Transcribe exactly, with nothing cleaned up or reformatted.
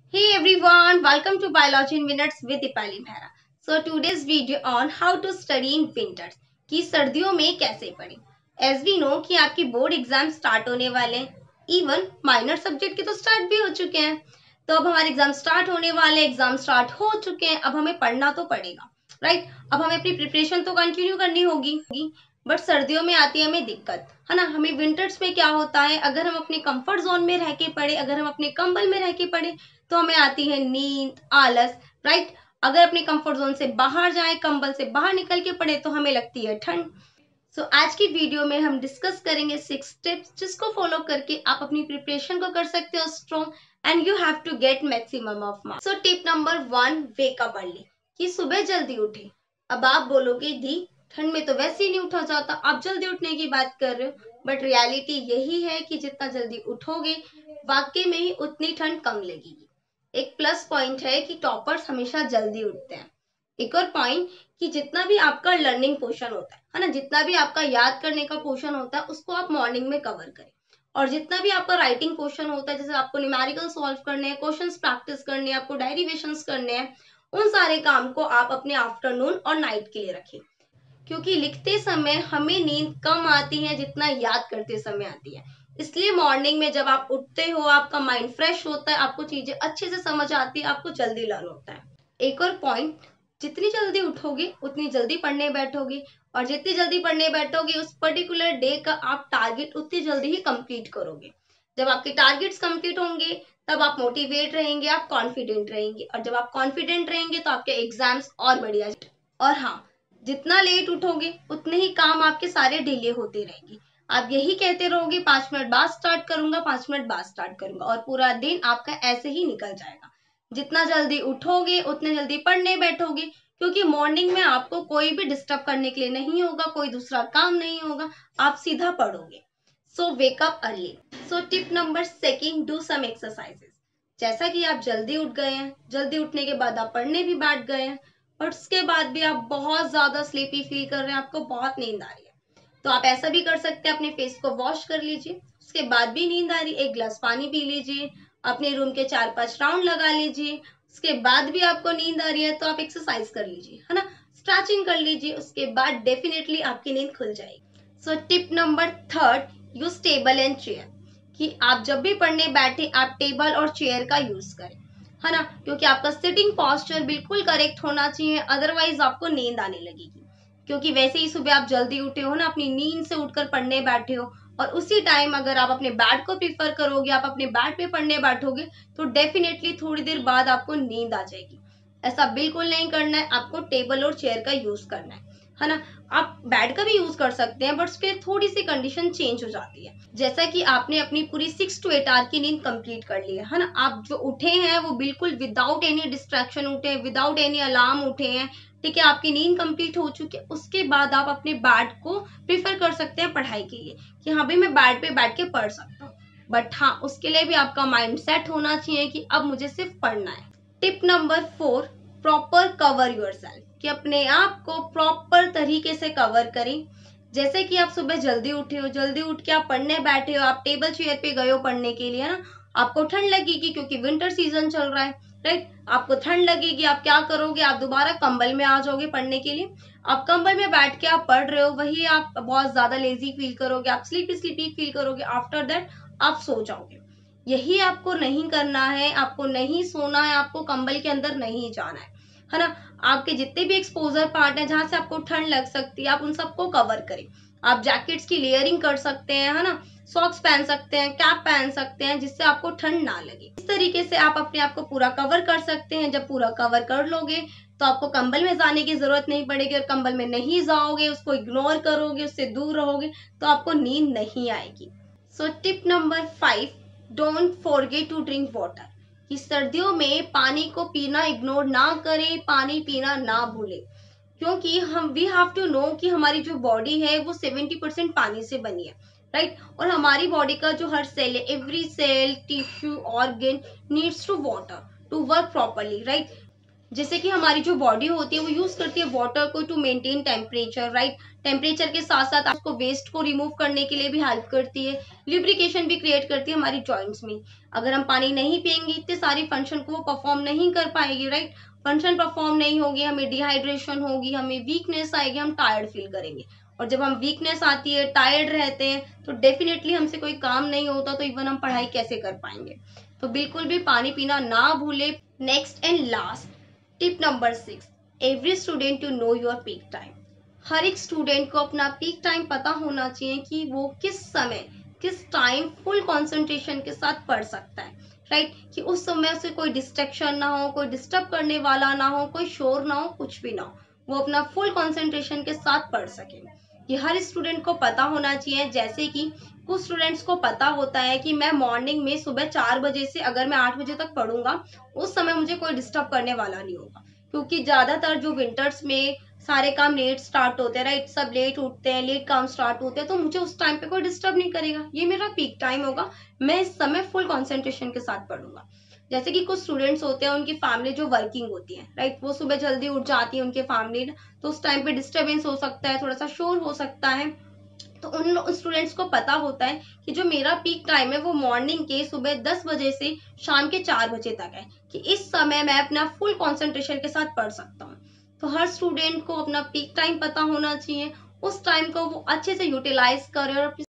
Hey everyone, welcome to Biology in Minutes with Dipali Mehra. So today's video on how to study in winters कि सर्दियों में कैसे पढ़ें. As we know कि आपके board exam start होने वाले हैं, इवन माइनर सब्जेक्ट के तो स्टार्ट भी हो चुके हैं. तो अब हमारे एग्जाम स्टार्ट होने वाले, एग्जाम स्टार्ट हो चुके हैं, अब हमें पढ़ना तो पड़ेगा, राइट right? अब हमें अपनी प्रिपरेशन तो कंटिन्यू करनी होगी. बट सर्दियों में आती है हमें दिक्कत, है ना. हमें विंटर्स में क्या होता है, अगर हम अपने कंफर्ट जोन में रह के पढ़े, अगर हम अपने कंबल में रह के पढ़े तो हमें आती है नींद, आलस, राइट. अगर अपने कंफर्ट जोन से बाहर जाए, कंबल से बाहर निकल के पढ़े तो हमें लगती है ठंड. सो so, आज की वीडियो में हम डिस्कस करेंगे सिक्स टिप्स जिसको फॉलो करके आप अपनी प्रिपरेशन को कर सकते हो strong and you have to get maximum of marks. So tip number one, wake up early, कि सुबह जल्दी उठे. अब आप बोलोगे दी ठंड में तो वैसे ही नहीं उठा जाता, आप जल्दी उठने की बात कर रहे हो. बट रियलिटी यही है कि जितना जल्दी उठोगे वाकई में ही उतनी ठंड कम लगेगी. एक प्लस पॉइंट है कि टॉपर्स हमेशा जल्दी उठते हैं. एक और पॉइंट कि जितना भी आपका लर्निंग पोर्शन होता है है ना, जितना भी आपका याद करने का पोर्शन होता है उसको आप मॉर्निंग में कवर करें. और जितना भी आपका राइटिंग पोर्शन होता है, जैसे आपको न्यूमेरिकल सॉल्व करने हैं, क्वेश्चंस प्रैक्टिस करने हैं, आपको डेरिवेशंस करने हैं, उन सारे काम को आप अपने आफ्टरनून और नाइट के लिए रखें. क्योंकि लिखते समय हमें नींद कम आती है जितना याद करते समय आती है. इसलिए मॉर्निंग में जब आप उठते हो आपका माइंड फ्रेश होता है, आपको चीजें अच्छे से समझ आती है, आपको जल्दी लर्न होता है. एक और पॉइंट, जितनी जल्दी उठोगे उतनी जल्दी पढ़ने बैठोगे, और जितनी जल्दी पढ़ने बैठोगे उस पर्टिकुलर डे का आप टारगेट उतनी जल्दी ही कंप्लीट करोगे. जब आपके टारगेट्स कंप्लीट होंगे तब आप मोटिवेट रहेंगे, आप कॉन्फिडेंट रहेंगे, और जब आप कॉन्फिडेंट रहेंगे तो आपके एग्जाम्स और बढ़िया. और हाँ, जितना लेट उठोगे उतने ही काम आपके सारे डिले होते रहेंगे. आप यही कहते रहोगे पांच मिनट बाद स्टार्ट करूंगा, पांच मिनट बाद स्टार्ट करूंगा, और पूरा दिन आपका ऐसे ही निकल जाएगा. जितना जल्दी उठोगे उतने जल्दी पढ़ने बैठोगे, क्योंकि मॉर्निंग में आपको कोई भी डिस्टर्ब करने के लिए नहीं होगा, कोई दूसरा काम नहीं होगा, आप सीधा पढ़ोगे. So wake up early. So tip number second, do some exercises. जैसा कि आप जल्दी उठ गए हैं, जल्दी उठने के बाद आप पढ़ने भी बैठ गए हैं, और उसके बाद भी आप बहुत ज्यादा स्लीपी फील कर रहे हैं, आपको बहुत नींद आ रही है, तो आप ऐसा भी कर सकते हैं, अपने फेस को वॉश कर लीजिए. उसके बाद भी नींद आ रही, एक गिलास पानी पी लीजिए, अपने रूम के चार पांच राउंड लगा लीजिए. उसके बाद भी आपको नींद आ रही है तो आप एक्सरसाइज कर लीजिए, है ना, स्ट्रेचिंग कर लीजिए. उसके बाद डेफिनेटली आपकी नींद खुल जाएगी. So tip number third, use table and chair, कि आप जब भी पढ़ने बैठे आप टेबल और चेयर का यूज करें, है ना, क्योंकि आपका सिटिंग पोस्चर बिल्कुल करेक्ट होना चाहिए, अदरवाइज आपको नींद आने लगेगी. क्योंकि वैसे ही सुबह आप जल्दी उठे हो ना, अपनी नींद से उठकर पढ़ने बैठे हो, और उसी टाइम अगर आप अपने बेड को प्रीफर करोगे, आप अपने बेड पे पढ़ने बैठोगे तो डेफिनेटली थोड़ी देर बाद आपको नींद आ जाएगी. ऐसा बिल्कुल नहीं करना है, आपको टेबल और चेयर का यूज करना है है ना. आप बेड का भी यूज कर सकते हैं, बट उसके थोड़ी सी कंडीशन चेंज हो जाती है. जैसा कि आपने अपनी पूरी सिक्स टू एट आवर की नींद कंप्लीट कर ली है, है ना, आप जो उठे हैं वो बिल्कुल विदाउट एनी डिस्ट्रैक्शन उठे, विदाउट एनी अलार्म उठे हैं, ठीक है, आपकी नींद कंप्लीट हो चुकी है. उसके बाद आप अपने बेड को प्रीफर कर सकते हैं पढ़ाई के लिए, कि हाँ भाई मैं बेड पे बैठ के पढ़ सकता हूँ. बट हाँ, उसके लिए भी आपका माइंड सेट होना चाहिए कि अब मुझे सिर्फ पढ़ना है. Tip number four, proper cover yourself, कि अपने आप को प्रॉपर तरीके से कवर करें. जैसे कि आप सुबह जल्दी उठे हो, जल्दी उठ के आप पढ़ने बैठे हो, आप टेबल चेयर पे गए हो पढ़ने के लिए, ना, आपको ठंड लगेगी क्योंकि विंटर सीजन चल रहा है, राइट. आपको ठंड लगेगी, आप क्या करोगे, आप दोबारा कंबल में आ जाओगे पढ़ने के लिए. आप कंबल में बैठ के आप पढ़ रहे हो, वही आप बहुत ज्यादा लेजी फील करोगे, आप स्लीपी स्लीपी फील करोगे, आफ्टर दैट आप सो जाओगे. यही आपको नहीं करना है, आपको नहीं सोना है, आपको कंबल के अंदर नहीं जाना है, है ना. आपके जितने भी एक्सपोजर पार्ट है जहां से आपको ठंड लग सकती है, आप उन सबको कवर करें. आप जैकेट्स की लेयरिंग कर सकते हैं, है ना, सॉक्स पहन सकते हैं, कैप पहन सकते हैं, जिससे आपको ठंड ना लगे. इस तरीके से आप अपने आप को पूरा कवर कर सकते हैं. जब पूरा कवर कर लोगे तो आपको कंबल में जाने की जरूरत नहीं पड़ेगी, और कंबल में नहीं जाओगे, उसको इग्नोर करोगे, उससे दूर रहोगे तो आपको नींद नहीं आएगी. So tip number five, don't forget to drink water, कि सर्दियों में पानी को पीना इग्नोर ना करें, पानी पीना ना भूलें. क्योंकि हम वी हैव टू नो कि हमारी जो बॉडी है वो सेवेंटी परसेंट पानी से बनी है, राइट. और हमारी बॉडी का जो हर सेल है, every cell, tissue, organ needs to water to work properly, right. जैसे कि हमारी जो बॉडी होती है वो यूज करती है वाटर को to maintain temperature, right. Temperature के साथ साथ उसको वेस्ट को रिमूव करने के लिए भी हेल्प करती है, लिब्रिकेशन भी क्रिएट करती है हमारी जॉइंट्स में। अगर हम पानी नहीं पियेंगे इतने सारी फंक्शन को वो परफॉर्म नहीं कर पाएगी, राइट। फंक्शन परफॉर्म नहीं होगी, हमें डिहाइड्रेशन होगी, हमें वीकनेस आएगी, हम टायर्ड फील करेंगे। और जब हम वीकनेस आती है, टायर्ड रहते हैं, तो डेफिनेटली हमसे कोई काम नहीं होता, तो इवन हम पढ़ाई कैसे कर पाएंगे। तो बिल्कुल भी पानी पीना ना भूले। Next and last tip number six, every student to know your peak time. हर एक स्टूडेंट को अपना पीक टाइम पता होना चाहिए कि वो किस समय किस टाइम फुल कंसंट्रेशन के साथ पढ़ सकता है, राइट। कि उस समय से कोई डिस्ट्रैक्शन ना हो, कोई डिस्टर्ब करने वाला ना हो, कोई शोर ना हो, कुछ भी ना हो, वो अपना फुल कंसंट्रेशन के साथ पढ़ सके। ये हर स्टूडेंट को पता होना चाहिए। जैसे कि कुछ स्टूडेंट्स को पता होता है कि मैं मॉर्निंग में सुबह चार बजे से अगर मैं आठ बजे तक पढ़ूंगा, उस समय मुझे कोई डिस्टर्ब करने वाला नहीं होगा, क्योंकि ज्यादातर जो विंटर्स में सारे काम लेट स्टार्ट होते हैं, राइट। सब लेट उठते हैं, लेट काम स्टार्ट होते हैं, तो मुझे उस टाइम पे कोई डिस्टर्ब नहीं करेगा, ये मेरा पीक टाइम होगा, मैं इस समय फुल कॉन्सेंट्रेशन के साथ पढ़ूंगा। जैसे कि कुछ स्टूडेंट्स होते हैं, उनकी फैमिली जो वर्किंग होती है, राइट, वो सुबह जल्दी उठ जाती है उनके फैमिली, तो उस टाइम पे डिस्टर्बेंस हो सकता है, थोड़ा सा शोर हो सकता है। तो उन स्टूडेंट्स को पता होता है कि जो मेरा पीक टाइम है वो मॉर्निंग के सुबह दस बजे से शाम के चार बजे तक है, कि इस समय मैं अपना फुल कंसंट्रेशन के साथ पढ़ सकता हूँ। तो हर स्टूडेंट को अपना पीक टाइम पता होना चाहिए, उस टाइम को वो अच्छे से यूटिलाइज करे और